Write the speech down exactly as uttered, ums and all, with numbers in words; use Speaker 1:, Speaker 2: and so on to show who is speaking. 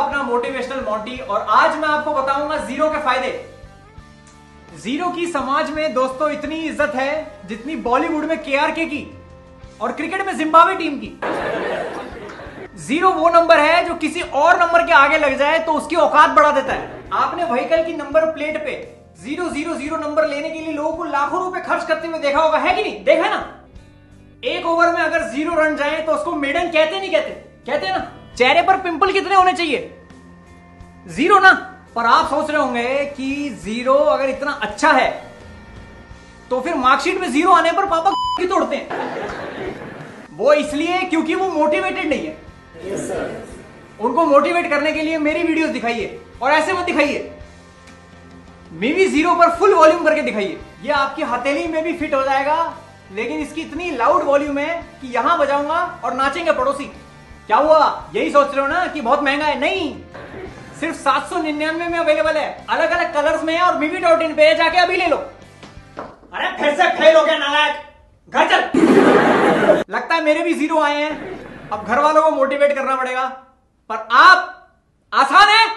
Speaker 1: अपना motivational Monty और आज मैं आपको बताऊंगा जीरो के फायदे। जीरो की समाज में दोस्तों इतनी इज्जत है जितनी बॉलीवुड में केआरके की और क्रिकेट में जिम्बाब्वे टीम की। जीरो वो नंबर है जो किसी और नंबर के आगे लग जाए तो उसकी औकात बढ़ा देता है। आपने व्हीकल की नंबर प्लेट पे जीरो जीरो जीरो नंबर लेने के लिए लोगों को लाखों रुपए खर्च करते हुए देखा होगा, है कि नहीं? देखा है ना? एक ओवर में अगर जीरो रन जाए तो उसको मेडन कहते नहीं कहते? कहते हैं ना। चेहरे पर पिंपल कितने होने चाहिए? जीरो ना। पर आप सोच रहे होंगे कि जीरो अगर इतना अच्छा है तो फिर मार्कशीट में जीरो आने पर पापा क्यों तोड़ते हैं? वो इसलिए क्योंकि वो मोटिवेटेड नहीं है। yes, उनको मोटिवेट करने के लिए मेरी वीडियोस दिखाइए और ऐसे मत दिखाइए, मे भी जीरो पर फुल वॉल्यूम करके दिखाइए। ये आपकी हथेली में भी फिट हो जाएगा, लेकिन इसकी इतनी लाउड वॉल्यूम है कि यहां बजाऊंगा और नाचेंगे पड़ोसी। क्या हुआ? यही सोच रहे हो ना कि बहुत महंगा है? नहीं, सिर्फ सात सौ निन्यानवे में अवेलेबल है, अलग अलग कलर्स में है और मीवी डॉट इन पे जाके अभी ले लो। अरे फिर से फेल हो गया नालायक, घर चल। लगता है मेरे भी जीरो आए हैं, अब घर वालों को मोटिवेट करना पड़ेगा। पर आप, आसान है।